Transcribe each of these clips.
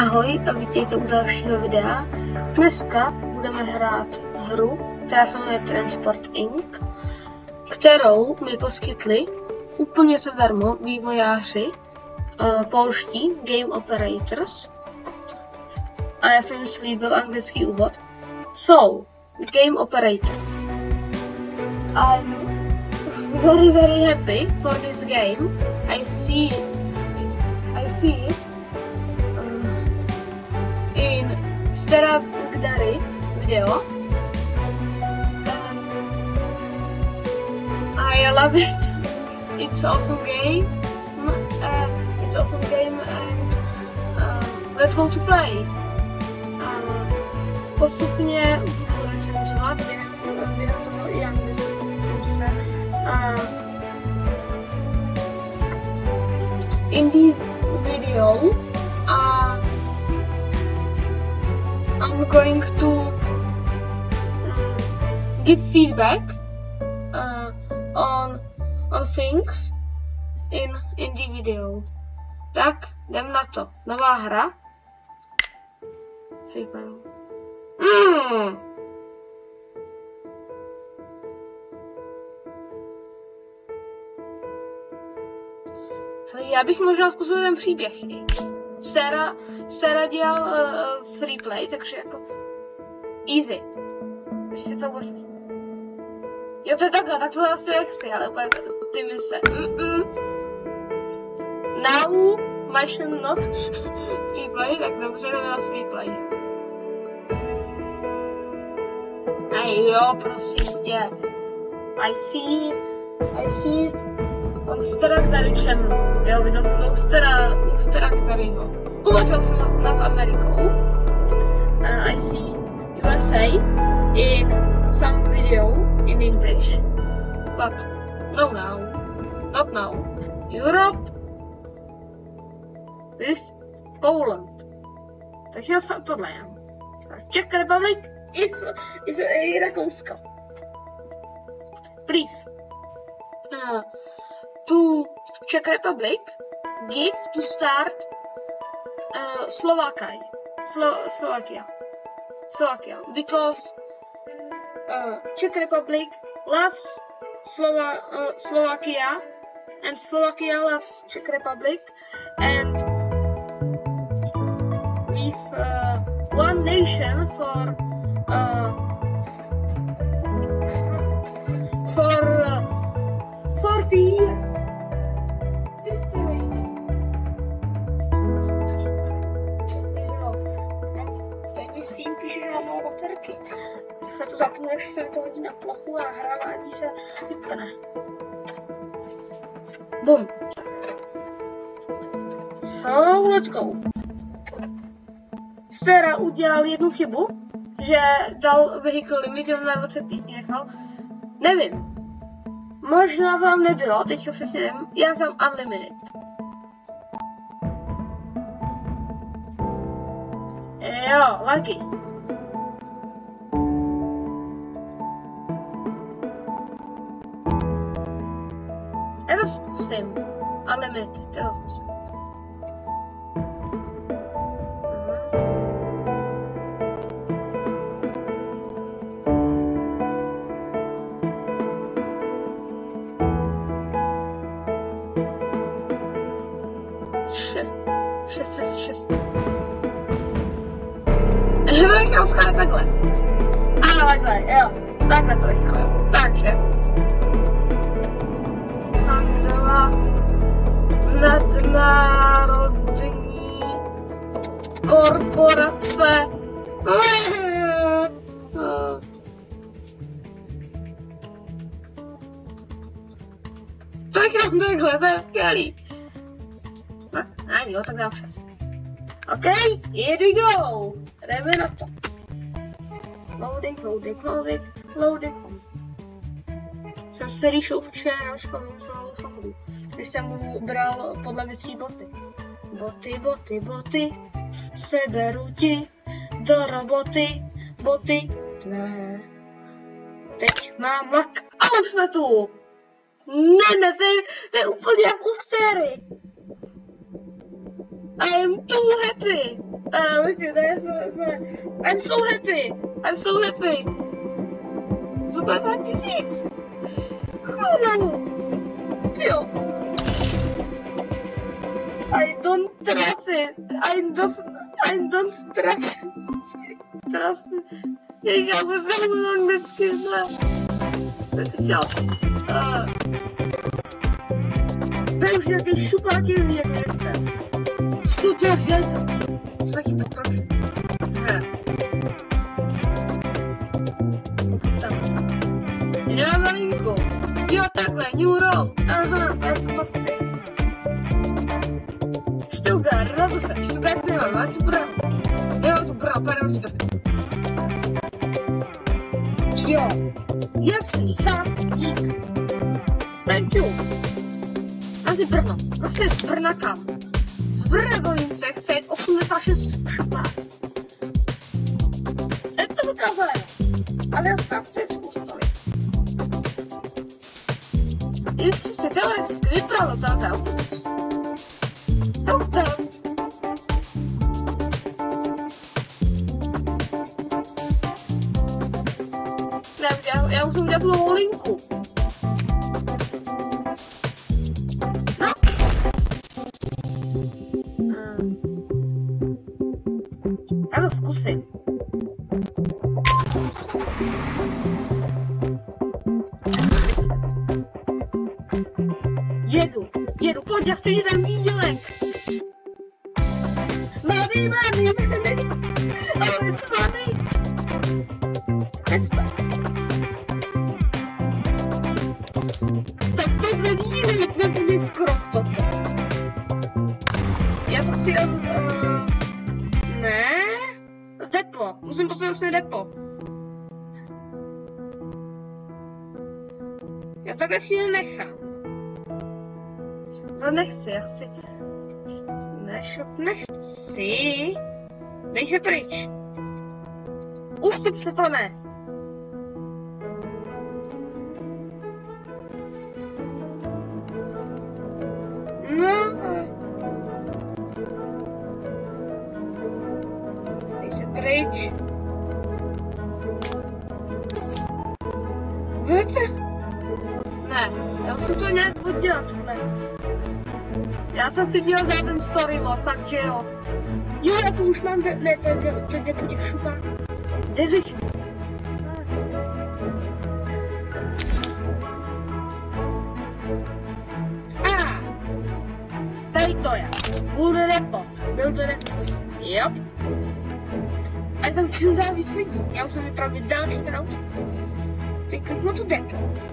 Ahoj a vítejte u dalšího videa. Dneska budeme hrát hru, která se jmenuje Transport Inc., kterou mi poskytli úplně zadarmo vývojáři polští Game Operators. A já jsem jim slíbil anglický úvod. So, Game Operators. I'm very happy for this game. I see it in Staragdary video, and I love it. It's awesome game. And let's go to play. Postupně budu recenzovat během toho i anglicky, pokusím se. In the video, I'm going to give feedback on things in the video. Tak, jdem na to. Nová hra. Já bych možná zkusil ten příběh. Sarah dělal free play, takže jako easy. Ještě to možný. Jo, to je takhle, tak to asi nechci, ale úplně ty mise. Now, mission not free play, tak dobře, jdeme na free play. Jo, prosím tě. I see it on Staragdary channel. Jo, viděl jsem to u Staragdaryho. Uvažil jsem nad Amerikou. I see USA in some video in English, but not now. Europe, this Poland. Takže já jsem tohle jen. Czech Republic is Rakousko. Please. To Czech Republic, give to start Slovakia, because Czech Republic loves Slovakia, and Slovakia loves Czech Republic, and with one nation for 40 years. Píše, že mám malé baterky. Já to zapnu, až se to hodí na plochu a nahrávání se vypne. Bum. So, let's go. Sarah udělal jednu chybu, že dal vehicle limit na 25 nechal. Nevím. Možná vám nebylo, teďka přesně nevím. Já jsem unlimited. Jo, lucky. Já to zkusím. Unlimited, to zkusím. Šest. Já to nechám schválit takhle. Takhle, jo. Takhle to nechám, jo. Takže. Handla nadnárodní korporace. Tak takhle, to je skvělý. Jo, tak dám přes. OK, here we go. Jdeme na to. Loading. Jsem se rýšil včera, až celou songu. Když jsem mu bral podle věcí boty. Boty, seberu ti do roboty, boty tvé. Teď mám lak a už jsme tu. Ne, to je úplně jako Stary. I am too happy. I'm so happy! I'm so happy! Co 50 000? Jo. I don't trust it. I don't trust it. Ježiš, já vůbec nemluvím anglicky, ne. Čau. To je už nějaký šuplák jezdí, jak nevíte. Co to je věc? Co taky pokračuje? Pokud tam. Nemám malinku. Jo, takhle, new roll. Aha, to je to fakt. Stuttgart, rado se. Stuttgart nemám, ale tu brám. Nemám tu brám, pardon, zpět. Jo, jasný, sám, dík. Thank you. Asi Brno, prostě z Brna kam? Z Brna do Lince chce jet 86 šupák. Je to vykazané, ale já tam chci zkusit. I když si teoreticky vypravil ten autobus. Autem. Ne, já musím udělat novou linku. No. Já to zkusím. Jedu, pojď, já chci ten výdělek. Mami, ale co mami? Respekt. Tak to není výdělek, skoro toto. Já to chci ne? Depo, musím postavit vlastně depo. Já takhle chvíli nechám. To nechci, já chci... Nechci... Dej se pryč. Ustup se to ne. No. Dej se pryč. Víte? Ne, já musím to nějak oddělat, tohle. Já jsem si měl dát ten story mod, takže jo. Jo, já to už mám, ne, to jde po těch šupách. Jde vyš. Tady to je. Byl to report. Jop. A já tam všude dál vysvětlí. Já už jsem vypravil další ten auto. Teď kliknu to depo.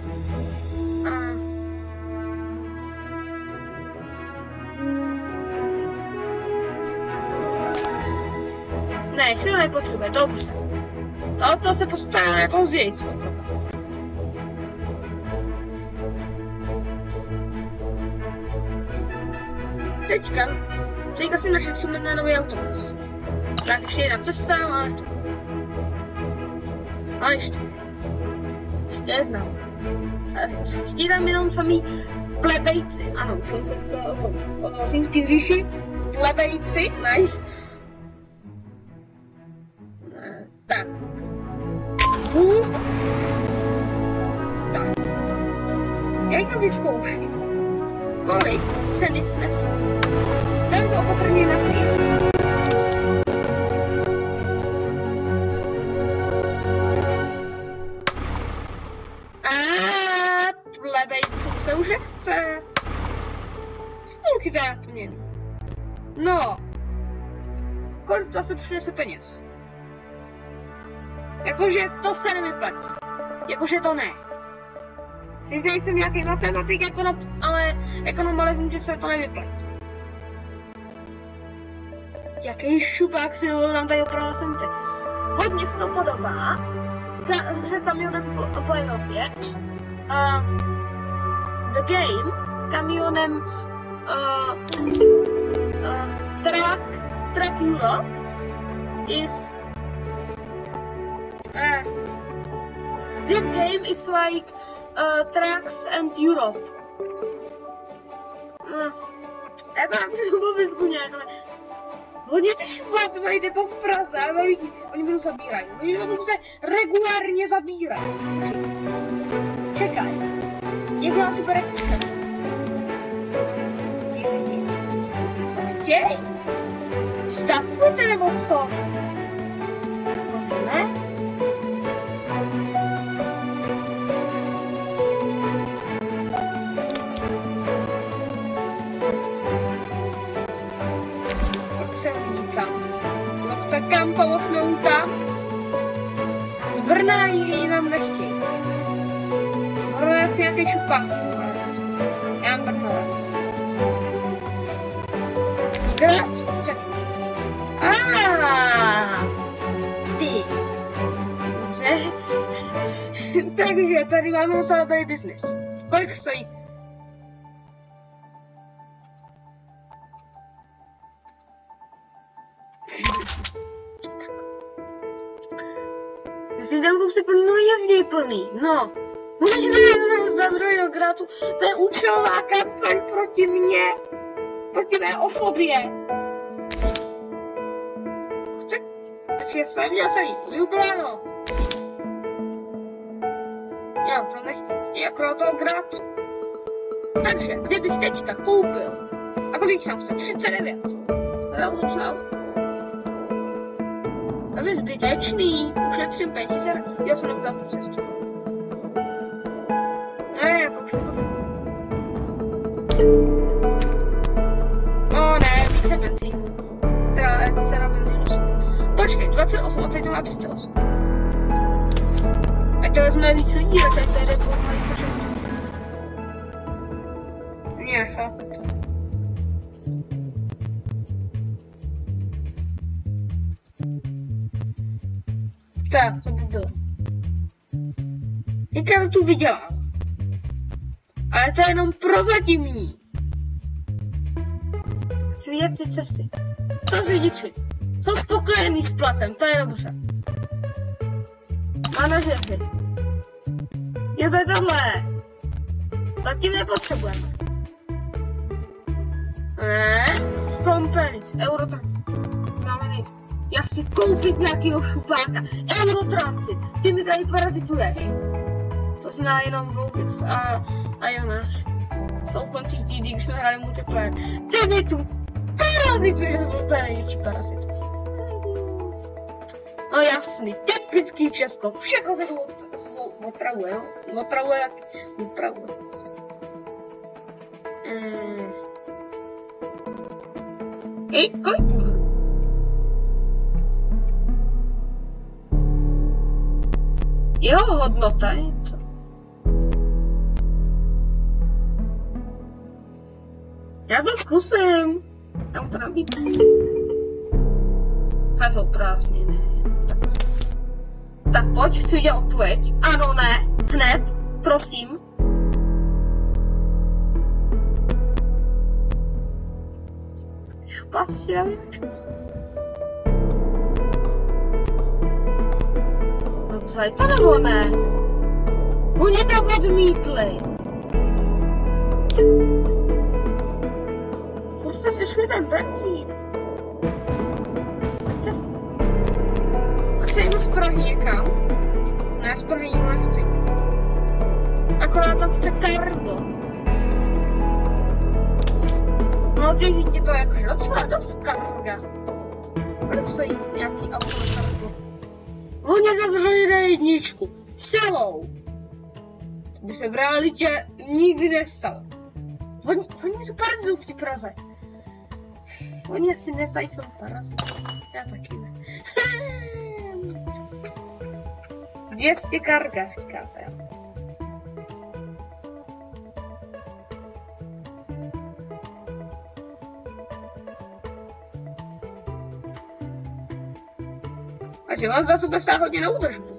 Ne, ještě to nepotřebuje, dobře. No to se postaráme později, co? Teďka si našetříme na nový autobus. Tak ještě jedna cesta, ale to... A ještě jedna. Chtějí tam jenom samý plebejci, ano, už jsem se o tom. O finský říši, plebejci, nice. Tak. Tak. Jak to vyzkouším? Kolik ceny snesl? Dám to opatrně na chvíli. Plebejcům se už nechce. Spolky dát mě. No. Kolik to se přinese peněz? Jakože to se nevyplatí. Jakože to ne. Sice jsem nějaký matematik, ekonom, ale vím, že se to nevyplatí. Jaký šupák si dovolil nám tady opravdu semce. Hodně se to podobá hře Kamionem po Evropě. The Game Kamionem Truck Europe is this game is like Trucks and Europe. Já to nemůžu vůbec nějak, ale Oni ty švác mají depo v Praze, ale lidi, oni mě to zabírají. Oni mě to regulárně zabírají. Čekaj. Jak má tu bere kusem? Ti lidi. To chtěj. Stavkujte nebo co? Ne? Kdo chce kam, pomoct mi tam? Z Brna nikdy nám nechtějí. Brno je asi nějaký šupák. Já mám Brno rád. Z Graz, chce. Ty. Dobře. Takže tady máme docela dobrý biznis. Kolik stojí? Jestli ten klub si plný, no jezdí plný, no. Můžeme za druhého grátu, to je účelová kampaň proti mně, proti mé osobě. Chce, takže jsem měl se jít, Ljubljano. Jo, to nechci, jako toho grátu. Takže, kdybych teďka koupil, a kolik tam chce, 39, já to třeba. To je zbytečný, ušetřím peníze, já jsem nebudu tu cestu. Ne, to už ne, více benzínu. Teda jako cena benzínu. Počkej, 28, a teď to má 38. Ať to vezme víc lidí, a tady jde po mají stačit. Nechápu to. Tak, to by bylo. Jaká tu vydělám. Ale to je jenom prozatímní. Chci vidět ty cesty. Co řidiči? Jsou spokojení s platem, to je dobře. Manažeři. Je to tohle. Zatím nepotřebujeme. Ne? Companies, Eurotransit. Máme nejít. Já chci koupit nějakýho šupáka. Eurotransit. Ty mi tady parazituješ. To zná jenom Vouvic a Jonáš. Soupen těch dídí, když jsme hráli multiplayer. Ty mi tu parazituješ, to byl úplně největší parazit. No jasný, typický Česko. Všechno se tu otravuje, jo? Otravuje jak upravuje. Hej, kolik můžu? Jeho hodnota je to. Já to zkusím. Já mu to nabídnu. A jsou prázdniny. Tak pojď, chci udělat odpověď. Ano, ne, hned, prosím. Šupat si dám jen čas. Vzali to nebo ne? Oni to odmítli. Furt jste slyšeli ten benzín. Chci jdu z Prahy někam. Ne, z Prahy nikdo nechci. Akorát tam chce cargo. No ty vidíte to jakože docela dost carga. Kolik stojí nějaký auto na cargo? Oni zavřeli na jedničku. Celou. To by se v realitě nikdy nestalo. Oni mi tu parazitou v té Praze. Oni asi neznají film Parazit. Já taky ne. 200 karga, říkáte. Takže vám za sebe stát hodně na údržbu.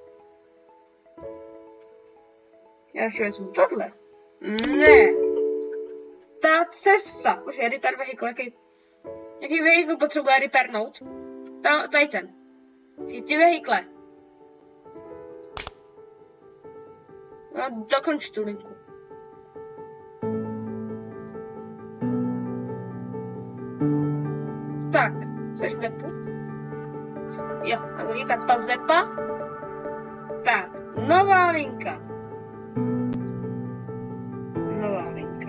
Já ještě vezmu tohle. Ne. Ta cesta. Počkej, repair vehicle, jaký vehicle potřebuje repairnout? Tady ten. Ty vehikle. No, dokonč tu linku. Tak, Jseš v depu? Jo, dobrý, tak ta zepa. Tak, nová linka. Nová linka.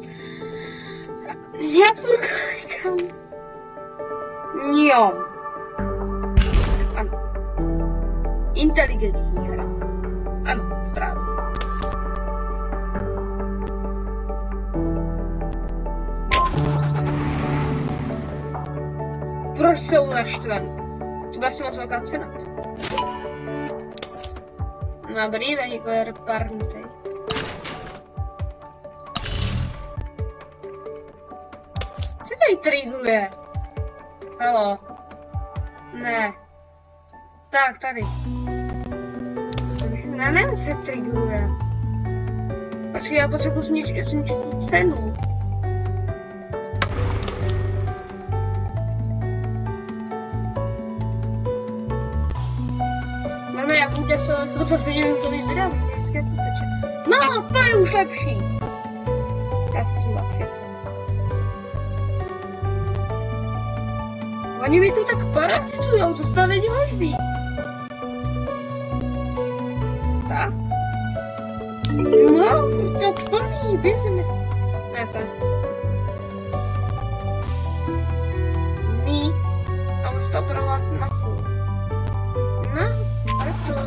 Já furt klikám. Jo. Ano. Inteligentní hra. Ano, správně. Proč jsou naštvaný? To bude asi moc velká cena. Dobrý, vehicle reparnutý. Co tady trigruje? Halo? Ne. Tak, tady. Já nevím, co trigruje. Počkej, já potřebuji zničit tu cenu. Máme jak bude to poslední minutový video, vždycky jak uteče. No, to je už lepší. Já zkusím lepší. Oni mi tu tak parazitujou, to snad není možný. Tak. No, to plný business. Ne, to. Ní. Ale to opravovat na full. No, proto.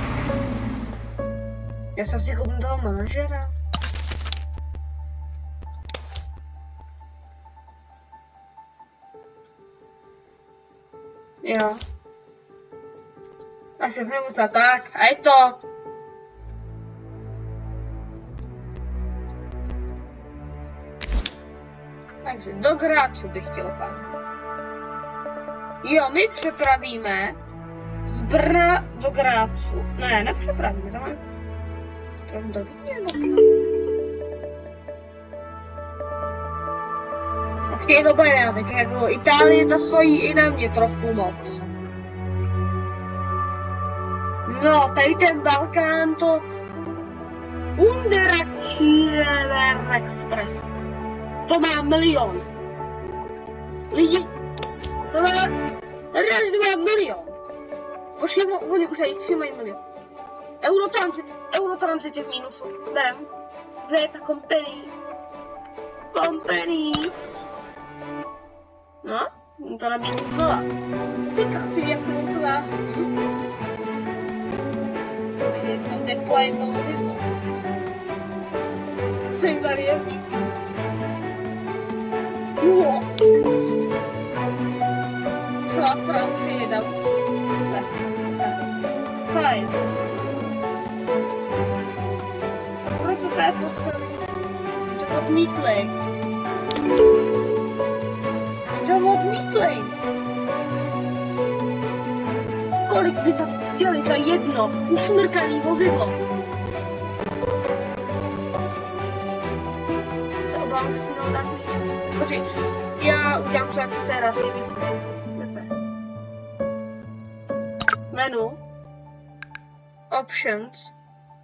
Já jsem si koupil toho manažera. Jo. A všechno musela tak. A je to. Takže do Grácu bych chtěl tam. Jo, my přepravíme zbra do Grácu. Ne, nepřepravíme, tam máme. Přepravíme do Vídně nebo a chtějí do Benátek, jako Itálie ta stojí i na mě trochu moc. No, tady ten Balkán to Underachievement Express. To má milion. Lidi, to má, tady to má milion. Počkej, oni už tady mají milion. Eurotransit je v mínusu. Berem. Kde je ta company? Company. No, to nabídnu slova. Teďka chci jak se to vás. Depo a jedno vozidlo. Jsem tady jezdí. Celá Francie dám. Fajn. Proto to je potřeba. To odmítlej. To odmítlej. Kolik by za to chtěli za jedno usmrkaný vozidlo? Se obávám, že si mnou dát míčit. Počkej, já udělám to jak teraz, je vypůjde. Menu. Options.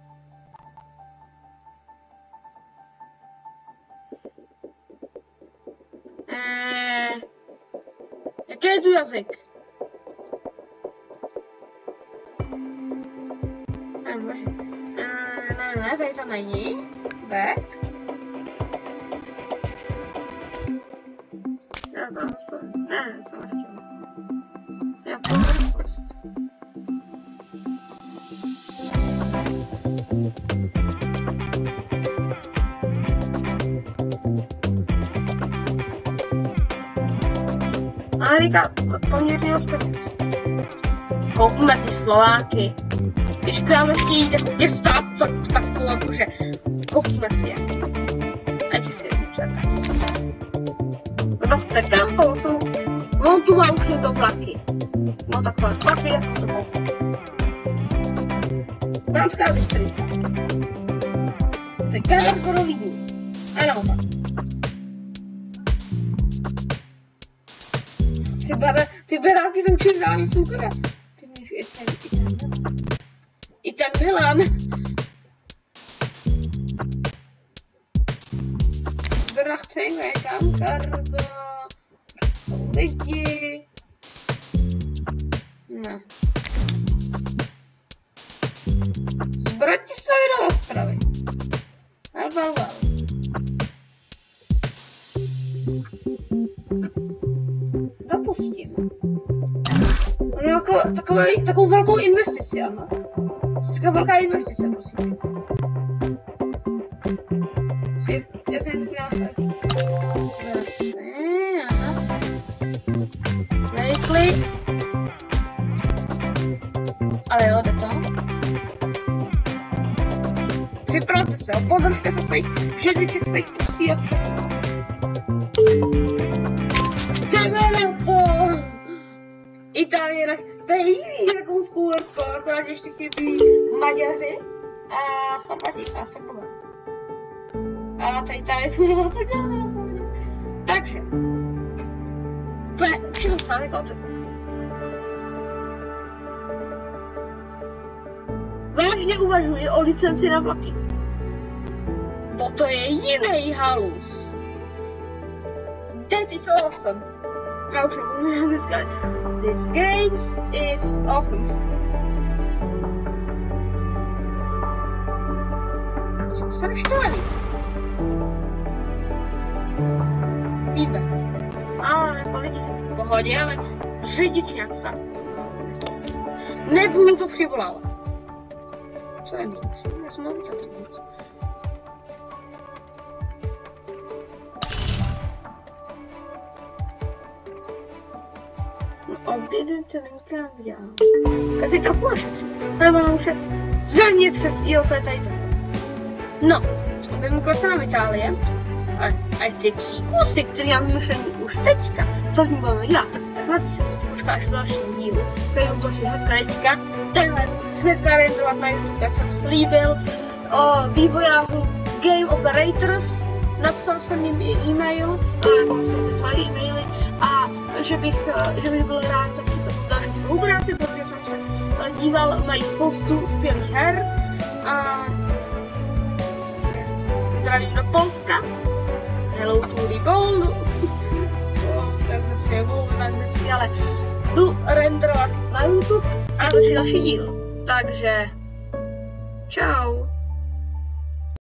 Jaký je tu jazyk? Ne, tady to není. Back. Já zase to... Ne, co nechtěl. Já povrchost. Ale říká poměrně dost peněz. Koupíme ty Slováky. Když kdáme chtějí jako stát takovou jakože koupíme si je. Ať si je zvířata. Kdo chce kampou, jsou... No tu má už je to vlaky. No takhle, vlastně já jsem to koupil. Banská Bystrica. Chce Karkorový dům. Ano, tak. Ty berátky jsou čím dál víc super. Ty můžeš i ten Milan. Zbra chce někam Kargo. Jsou lidi. Bratislavy do Ostravy. Well. Zapustím. Takovou velkou investici, ano. Taková velká investice, prosím. Já jsem měla se. Rychle. Ale jo, jde to. Připravte se, podržte se svých židliček, svých pustí a všechno. Jdeme na to! Itálie, to je jiný Rakousko, Uhersko, akorát ještě chybí Maďaři a Chorvati a Srbové. A ta Itálie jsme nemohli co dělat. Takže. To je všechno stále koty. Vážně uvažuji o licenci na vlaky. No to je jiný halus. That is awesome. Já už nemůžu dneska. This game is awesome. Jsem štvaný. Feedback. Ale jako lidi jsou v pohodě, ale řidič nějak stav. Nebudu to přivolávat. Co je víc? Já jsem mohl vidět víc. Obdejte linka videa. Já si trochu našetřím. Protože už je země před, jo, to je tady to. No, vymykla se nám Itálie. A ty příkusy, které já vymyšlení už teďka, co s ní budeme dělat, takhle si prostě počkáš v dalším dílu, který utočí hnedka teďka, tenhle hnedka renderovat na YouTube, jak jsem slíbil, o vývojářů Game Operators, napsal jsem jim e-mail, nebo jsem si psal e-maily, a že bych byl rád za další spolupráci, protože jsem se díval, mají spoustu skvělých her, a zdravím do Polska. Hello to the ball. Takhle si je volná dnesky, ale jdu renderovat na YouTube a další díl. Takže čau.